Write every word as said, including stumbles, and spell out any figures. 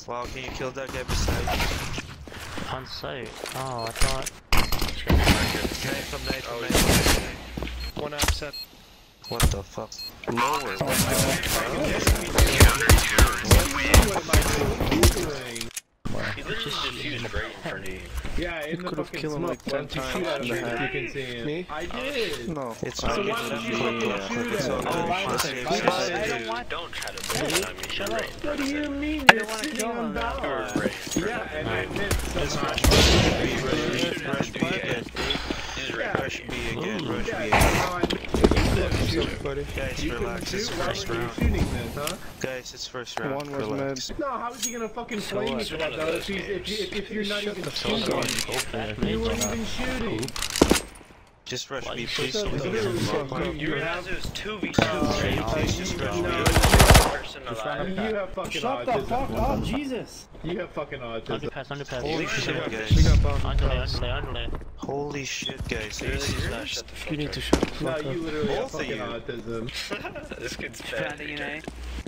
Wow, can you kill that guy beside you? On site. Oh, I thought. Knife from knife from knife. One upset. What the fuck? Lower. What am I doing? He literally defused right in front of you. Yeah, in the fucking smoke. Like Why don't you shoot at him if you can see him? Me? I did! No. It's So fine. why don't you fucking shoot It's at all him? good. Oh, It's I safe. don't- It's I safe. don't want- Don't try to bullet me. Shut up. What do you mean? I You're don't wanna sitting kill on him, Valor. Or right. Yeah, and I missed Just somehow. rush B, rush B, rush B again. Rush B again, rush B Yeah, again. somehow I missed. You couldn't shoot. Guys, You couldn't relax. It's shoot? Why first were you round. shooting this, huh? Guys, it's first round. One was Relax. mid. No, how is he gonna fucking So flame me what? for that though? If, he's, if, you, if, if you're not even So shooting, going you weren't even shooting. Just rush Why B, you please. shut the Please. fuck You, You you realize have, it was two v two, uh, right? Please just rush no, B. Person you alive. have fucking Shut the autism. fuck up, Jesus! You have fucking autism. Underpass, underpass. Holy shit, We guys. got bound. Underlay, underlay, underlay. Holy shit, guys. Are you Really? Just not serious? shut the fuck You need up. to shut the No, fuck you up. literally have Both of fucking you. autism. This kid's bad. Planting an A.